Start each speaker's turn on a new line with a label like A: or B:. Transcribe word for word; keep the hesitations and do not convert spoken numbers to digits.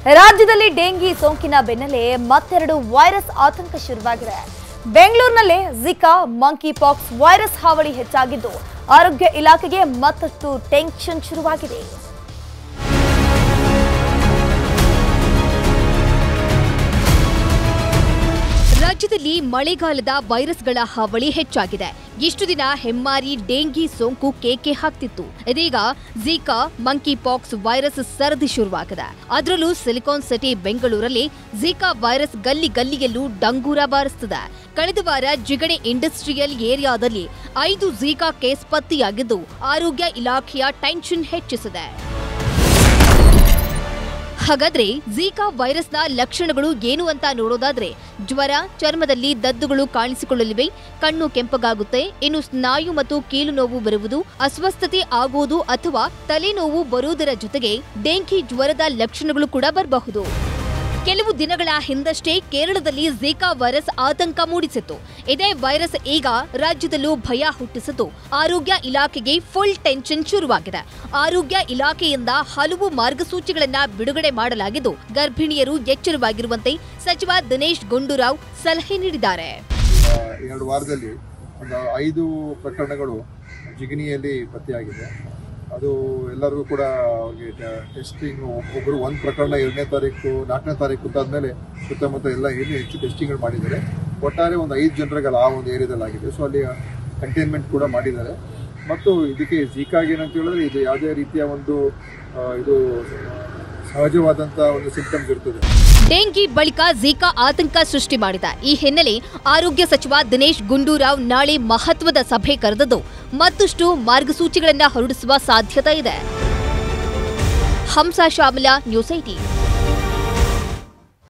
A: ರಾಜ್ಯದಲ್ಲಿ ಡೆಂಗಿ ಸೋಂಕಿನ ಬೆನ್ನಲ್ಲೇ ಮತ್ತೆರಡು ವೈರಸ್ ಆತಂಕ ಶುರುವಾಗಿದೆ. ಬೆಂಗಳೂರಿನಲ್ಲಿ ಜಿಕಾ ಮಂಕಿ ಪಾಕ್ಸ್ ವೈರಸ್ ಹಾವಳಿ ಹೆಚ್ಚಾಗಿದ್ದು ಆರೋಗ್ಯ ಇಲಾಖೆಗೆ ಮತ್ತಷ್ಟು ಟೆನ್ಷನ್ ಶುರುವಾಗಿದೆ. ರಾಜ್ಯದಲ್ಲಿ ಮಳೆಗಾಲದ ವೈರಸ್ಗಳ ಹಾವಳಿ ಹೆಚ್ಚಾಗಿದೆ. ಇಷ್ಟು ದಿನ ಹೆಮ್ಮಾರಿ ಡೆಂಗಿ ಸೋಂಕು ಕೇಕೆ ಹಾಕ್ತಿತ್ತು. ಇದೀಗ ಜಿಕಾ ಮಂಕಿ ಪಾಕ್ಸ್ ವೈರಸ್ ಸರದಿ ಶುರುವಾಗಿದೆ. ಅದರಲ್ಲೂ ಸಿಲಿಕಾನ್ ಸಿಟಿ ಬೆಂಗಳೂರಲ್ಲಿ ಜಿಕಾ ವೈರಸ್ ಗಲ್ಲಿ ಗಲ್ಲಿಯಲ್ಲೂ ಡಂಗೂರ ಬಾರಿಸುತ್ತಿದೆ. ಕಳೆದ ವಾರ ಜಿಗಣೆ ಇಂಡಸ್ಟ್ರಿಯಲ್ ಏರಿಯಾದಲ್ಲಿ ಐದು ಜಿಕಾ ಕೇಸ್ ಪತ್ತೆಯಾಗಿದ್ದು ಆರೋಗ್ಯ ಇಲಾಖೆಯ ಟೆನ್ಷನ್ ಹೆಚ್ಚಿಸಿದೆ. ಹಾಗಾದ್ರೆ ಜಿಕಾ ವೈರಸ್ನ ಲಕ್ಷಣಗಳು ಏನು ಅಂತ ನೋಡೋದಾದ್ರೆ ಜ್ವರ, ಚರ್ಮದಲ್ಲಿ ದದ್ದುಗಳು ಕಾಣಿಸಿಕೊಳ್ಳಲಿವೆ, ಕಣ್ಣು ಕೆಂಪಗಾಗುತ್ತೆ, ಇನ್ನು ಸ್ನಾಯು ಮತ್ತು ಕೀಲು ನೋವು ಬರುವುದು, ಅಸ್ವಸ್ಥತೆ ಆಗುವುದು ಅಥವಾ ತಲೆನೋವು ಬರುವುದರ ಜೊತೆಗೆ ಡೆಂಗಿ ಜ್ವರದ ಲಕ್ಷಣಗಳು ಕೂಡ ಬರಬಹುದು. ಕೆಲವು ದಿನಗಳ ಹಿಂದಷ್ಟೇ ಕೇರಳದಲ್ಲಿ ಜಿಕಾ ವೈರಸ್ ಆತಂಕ ಮೂಡಿಸಿತ್ತು. ಇದೇ ವೈರಸ್ ಈಗ ರಾಜ್ಯದಲ್ಲೂ ಭಯ ಹುಟ್ಟಿಸಿದ್ದು ಆರೋಗ್ಯ ಇಲಾಖೆಗೆ ಫುಲ್ ಟೆನ್ಷನ್ ಶುರುವಾಗಿದೆ. ಆರೋಗ್ಯ ಇಲಾಖೆಯಿಂದ ಹಲವು ಮಾರ್ಗಸೂಚಿಗಳನ್ನ ಬಿಡುಗಡೆ ಮಾಡಲಾಗಿದ್ದು ಗರ್ಭಿಣಿಯರು ಎಚ್ಚರವಾಗಿರುವಂತೆ ಸಚಿವ ದಿನೇಶ್ ಗುಂಡೂರಾವ್ ಸಲಹೆ ನೀಡಿದ್ದಾರೆ.
B: ಎರಡು ವಾರದಲ್ಲಿ ಒಂದು ಐದು ಪ್ರಕರಣಗಳು ಜಿಗಣಿಯಲ್ಲಿ ಪತ್ತೆಯಾಗಿದೆ. ಅದು ಎಲ್ಲರಿಗೂ ಕೂಡ ಅವ್ರಿಗೆ ಟೆಸ್ಟಿಂಗ್ ಒಬ್ಬರು ಒಂದು ಪ್ರಕರಣ ಎರಡನೇ ತಾರೀಕು ನಾಲ್ಕನೇ ತಾರೀಕು ಗೊತ್ತಾದ್ಮೇಲೆ ಸುತ್ತಮುತ್ತ ಎಲ್ಲ ಏನು ಹೆಚ್ಚು ಟೆಸ್ಟಿಂಗ್ಗಳು ಮಾಡಿದ್ದಾರೆ. ಒಟ್ಟಾರೆ ಒಂದು ಐದು ಜನರುಗಳು ಆ ಒಂದು ಏರಿಯಾದಲ್ಲಿ ಆಗಿದೆ. ಸೊ ಅಲ್ಲಿ ಕಂಟೈನ್ಮೆಂಟ್ ಕೂಡ ಮಾಡಿದ್ದಾರೆ. ಮತ್ತು ಇದಕ್ಕೆ ಜಿಕಾಗೆ ಏನಂತ ಹೇಳಿದ್ರೆ ಇದು ಯಾವುದೇ ರೀತಿಯ ಒಂದು ಇದು ಸಹಜವಾದಂಥ ಒಂದು ಸಿಂಪ್ಟಮ್ಸ್ ಇರ್ತದೆ.
A: ಡೆಂಗಿ ಬಳಿಕ ಜಿಕಾ ಆತಂಕ ಸೃಷ್ಟಿ ಮಾಡಿದ ಈ ಹಿನ್ನೆಲೆ ಆರೋಗ್ಯ ಸಚಿವ ದಿನೇಶ್ ಗುಂಡೂರಾವ್ ನಾಳೆ ಮಹತ್ವದ ಸಭೆ ಕರೆದಿದ್ದು ಮತ್ತಷ್ಟು ಮಾರ್ಗಸೂಚಿಗಳನ್ನು ಹೊರಡಿಸುವ ಸಾಧ್ಯತೆ ಇದೆ. Hamsa Shyamala, news eighteen.